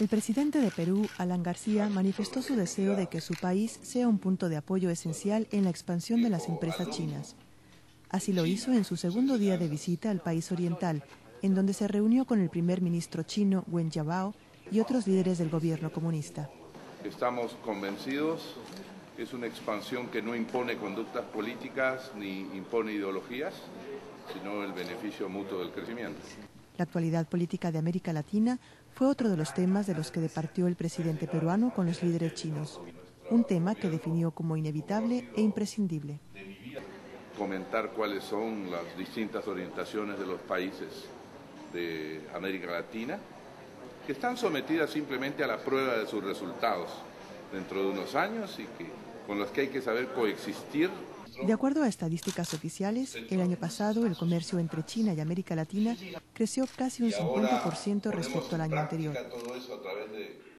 El presidente de Perú, Alan García, manifestó su deseo de que su país sea un punto de apoyo esencial en la expansión de las empresas chinas. Así lo hizo en su segundo día de visita al país oriental, en donde se reunió con el primer ministro chino, Wen Jiabao, y otros líderes del gobierno comunista. Estamos convencidos que es una expansión que no impone conductas políticas ni impone ideologías, sino el beneficio mutuo del crecimiento. La actualidad política de América Latina fue otro de los temas de los que departió el presidente peruano con los líderes chinos, un tema que definió como inevitable e imprescindible. Comentar cuáles son las distintas orientaciones de los países de América Latina, que están sometidas simplemente a la prueba de sus resultados dentro de unos años y con los que hay que saber coexistir. De acuerdo a estadísticas oficiales, el año pasado el comercio entre China y América Latina creció casi un 50% respecto al año anterior.